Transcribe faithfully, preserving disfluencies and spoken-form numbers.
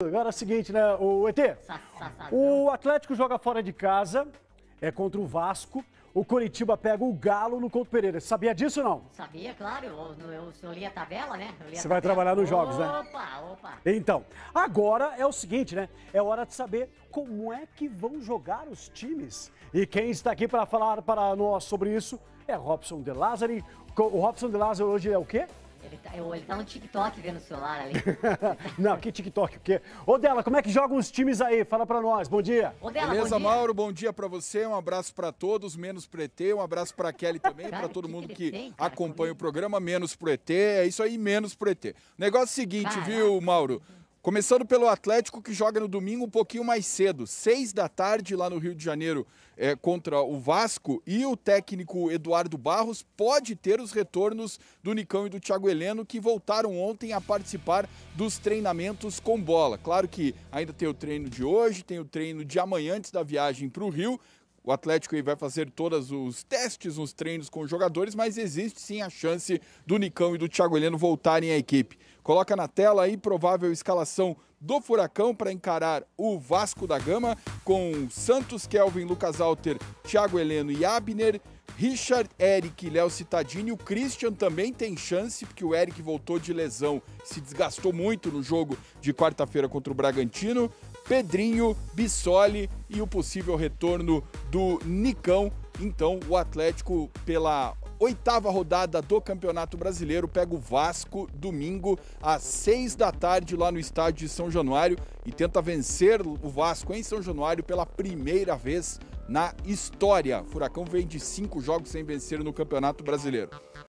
Agora é o seguinte, né, o E T? O Atlético joga fora de casa, é contra o Vasco. O Coritiba pega o Galo no Couto Pereira. Sabia disso ou não? Sabia, claro. Eu, eu, eu li a tabela, né? Eu li a Você vai tabela. trabalhar nos jogos, né? Opa, opa. Então, agora é o seguinte, né? É hora de saber como é que vão jogar os times. E quem está aqui para falar para nós sobre isso é Robson De Lázari. O Robson De Lázari hoje é o quê? Ele tá, eu, ele tá no TikTok vendo o celular ali. Não, que TikTok o quê? Ô, Dela, como é que jogam os times aí? Fala pra nós, bom dia. Ô, Dela, Beleza, bom dia. Mauro, bom dia pra você, um abraço pra todos, menos pro E T, um abraço pra Kelly também, Cara, pra todo que mundo que que ele tem, cara, acompanha comigo? o programa, menos pro E T, é isso aí, menos pro E T. Negócio seguinte, Caraca. viu, Mauro? Começando pelo Atlético, que joga no domingo um pouquinho mais cedo, seis da tarde lá no Rio de Janeiro, é, contra o Vasco, e o técnico Eduardo Barros pode ter os retornos do Nicão e do Thiago Heleno, que voltaram ontem a participar dos treinamentos com bola. Claro que ainda tem o treino de hoje, tem o treino de amanhã antes da viagem para o Rio. O Atlético aí vai fazer todos os testes, os treinos com os jogadores, mas existe sim a chance do Nicão e do Thiago Heleno voltarem à equipe. Coloca na tela aí provável escalação do Furacão para encarar o Vasco da Gama, com Santos, Kelvin, Lucas Alter, Thiago Heleno e Abner, Richard, Eric, Léo Cittadini. O Christian também tem chance, porque o Eric voltou de lesão, se desgastou muito no jogo de quarta-feira contra o Bragantino. Pedrinho, Bissoli e o possível retorno do Nicão. Então, o Atlético, pela oitava rodada do Campeonato Brasileiro, pega o Vasco domingo às seis da tarde lá no estádio de São Januário e tenta vencer o Vasco em São Januário pela primeira vez na história. O Furacão vem de cinco jogos sem vencer no Campeonato Brasileiro.